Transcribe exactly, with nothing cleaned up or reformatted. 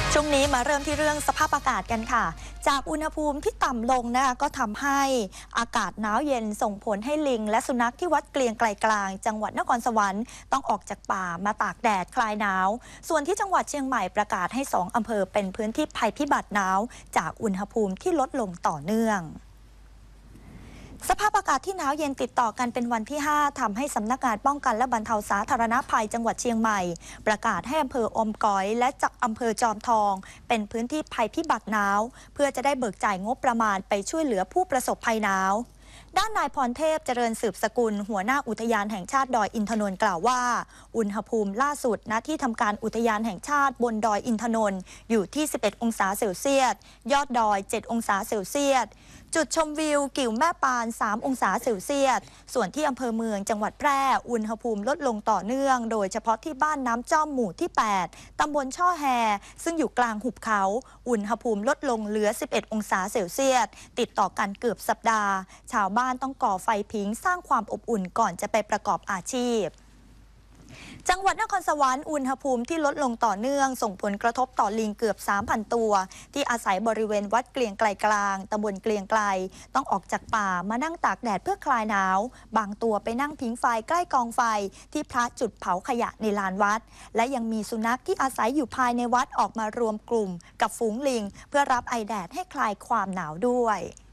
ช่วงนี้มาเริ่มที่เรื่องสภาพอากาศกันค่ะจากอุณหภูมิที่ต่ำลงนะคะก็ทำให้อากาศหนาวเย็นส่งผลให้ลิงและสุนัขที่วัดเกลียงไกลกลางจังหวัดนครสวรรค์ต้องออกจากป่ามาตากแดดคลายหนาวส่วนที่จังหวัดเชียงใหม่ประกาศให้สองอำเภอเป็นพื้นที่ภัยพิบัติหนาวจากอุณหภูมิที่ลดลงต่อเนื่องสภาพอากาศที่หนาวเย็นติดต่อกันเป็นวันที่ ห้า ทำให้สำนักงานป้องกันและบรรเทาสาธารณภัยจังหวัดเชียงใหม่ประกาศให้อำเภออมก๋อยและจากอำเภอจอมทองเป็นพื้นที่ภัยพิบัติหนาวเพื่อจะได้เบิกจ่ายงบประมาณไปช่วยเหลือผู้ประสบภัยหนาวด้านนายพรเทพเจริญสืบสกุลหัวหน้าอุทยานแห่งชาติดอยอินทนนท์กล่าวว่าอุณหภูมิล่าสุดณที่ทำการอุทยานแห่งชาติบนดอยอินทนนท์อยู่ที่สิบเอ็ดองศาเซลเซียสยอดดอยเจ็ดองศาเซลเซียสจุดชมวิวกิ่วแม่ปานสามองศาเซลเซียสส่วนที่อำเภอเมืองจังหวัดแพร่อุณหภูมิลดลงต่อเนื่องโดยเฉพาะที่บ้านน้ำจ้อมหมู่ที่แปดตำบลช่อแฮซึ่งอยู่กลางหุบเขาอุณหภูมิลดลงเหลือสิบเอ็ดองศาเซลเซียสติดต่อกันเกือบสัปดาห์ชาวบ้านต้องก่อไฟผิงสร้างความอบอุ่นก่อนจะไปประกอบอาชีพจังหวัดนครสวรรค์อุณหภูมิที่ลดลงต่อเนื่องส่งผลกระทบต่อลิงเกือบ สามพัน ตัวที่อาศัยบริเวณวัดเกลียงไกลกลางตำบลเกลียงไกลต้องออกจากป่ามานั่งตากแดดเพื่อคลายหนาวบางตัวไปนั่งผิงไฟใกล้กองไฟที่พระจุดเผาขยะในลานวัดและยังมีสุนัขที่อาศัยอยู่ภายในวัดออกมารวมกลุ่มกับฝูงลิงเพื่อรับไอแดดให้คลายความหนาวด้วย